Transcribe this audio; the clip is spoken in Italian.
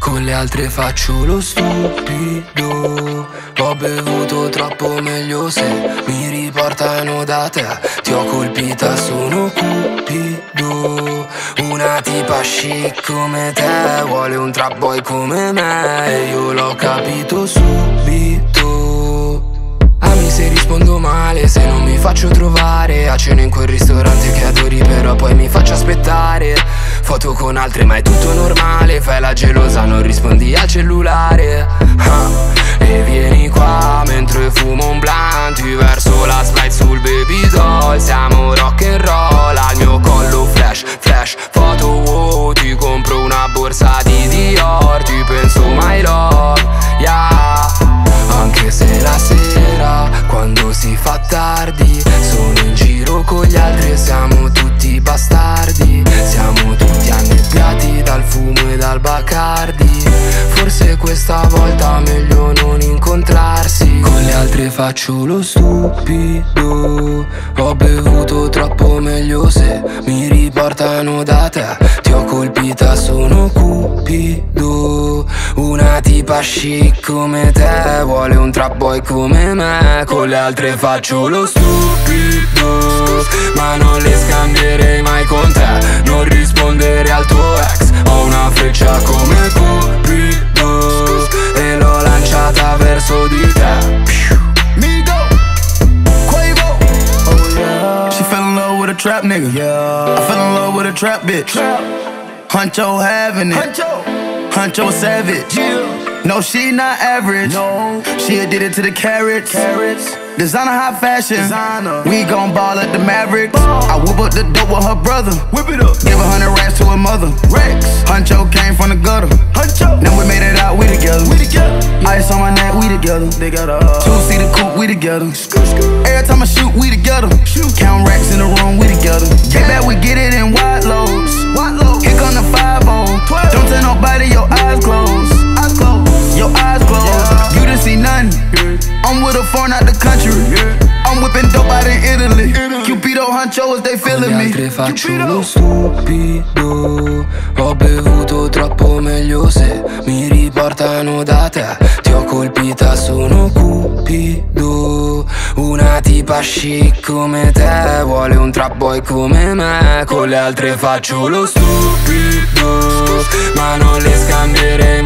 con le altre faccio lo stupido. Ho bevuto troppo, meglio se mi riportano da te. Ti ho colpita, sono cupido. Una tipa chic come te vuole un trap boy come me, e io l'ho capito subito. Ami se rispondo male, se non mi faccio trovare a cena in quel ristorante che adori, però poi mi faccio aspettare. Foto con altre ma è tutto normale, fai la gelosa, non rispondi al cellulare. E vieni qua mentre fumo un blunt, verso la slide sul baby doll. Siamo rock and roll, al mio collo flash, flash, foto wow. Ti compro una borsa di Dior, ti penso my love, yeah. Anche se la sera, quando si fa tardi, sono in giro con gli altri e siamo tutti bastardi. Siamo tutti annebbiati dal fumo e dal Bacardi. Forse questa volta meglio non incontrarsi. Con le altre faccio lo stupido. Ho bevuto troppo, meglio se mi riportano da te. Ti ho colpita, sono cupido. Una tipa chic come te vuole un trap boy come me. Con le altre faccio lo stupido, ma non le scambierei mai con te. Non rispondere al tuo ex, ho una freccia come Cupido e l'ho lanciata verso di te. She fell in love with a trap nigga. I fell in love with a trap bitch. Huncho having it. Huncho a savage. No, she not average. No, she addicted to the carrots. Designer high fashion. We gon' ball at the Maverick. I whip up the dope with her brother. Whip it up. Give 100 racks to her mother. Huncho came from the gutter. Then we made it out, we together. Ice on my neck, we together. Two-seater coupe, we together. Every time I shoot, we together. Count racks in the room, we together. Get back, we get it in wide loads. Here come the 5-0. Don't tell nobody, your eyes closed. Your eyes closed. You didn't see nothing. I'm with a foreign out the country. I'm whipping dope out in Italy. Cupido, Huncho, they feeling me. Con le altre faccio lo stupido. Ho bevuto troppo, meglio se mi riportano da te. Ti ho colpita, sono cupido. Una tipa chic come te vuole un trap boy come me. Con le altre faccio lo stupido, ma non le scambierei